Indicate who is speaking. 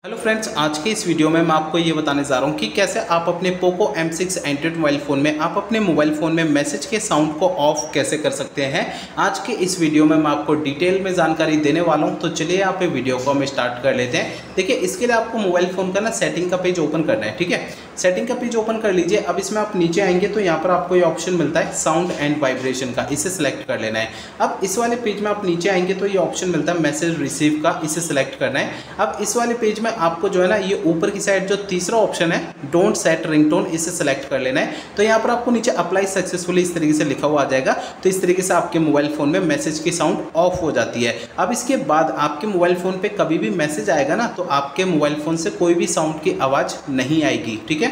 Speaker 1: Hello friends, आज के इस वीडियो में मैं आपको ये बताने जा रहा हूँ कि कैसे आप अपने Poco M6 Android mobile phone में आप अपने मोबाइल फ़ोन में मैसेज के साउंड को ऑफ कैसे कर सकते हैं। आज के इस वीडियो में मैं आपको डिटेल में जानकारी देने वाला हूँ। तो चलिए यहाँ पे वीडियो को हम स्टार्ट कर लेते हैं। देखिए, इसके लिए आपको मोबाइल फ़ोन का सेटिंग का पेज ओपन करना है। ठीक है, सेटिंग का पेज ओपन कर लीजिए। अब इसमें आप नीचे आएंगे तो यहाँ पर आपको ये ऑप्शन मिलता है साउंड एंड वाइब्रेशन का, इसे सिलेक्ट कर लेना है। अब इस वाले पेज में आप नीचे आएंगे तो ये ऑप्शन मिलता है मैसेज रिसीव का, इसे सिलेक्ट करना है। अब इस वाले पेज में आपको जो है ना, ये ऊपर की साइड जो तीसरा ऑप्शन है डोंट सेट रिंगटोन, इसे सिलेक्ट कर लेना है। तो यहाँ पर आपको नीचे अप्लाई सक्सेसफुली इस तरीके से लिखा हुआ आ जाएगा। तो इस तरीके से आपके मोबाइल फ़ोन में मैसेज की साउंड ऑफ हो जाती है। अब इसके बाद आपके मोबाइल फ़ोन पे कभी भी मैसेज आएगा ना, तो आपके मोबाइल फ़ोन से कोई भी साउंड की आवाज़ नहीं आएगी। ठीक है,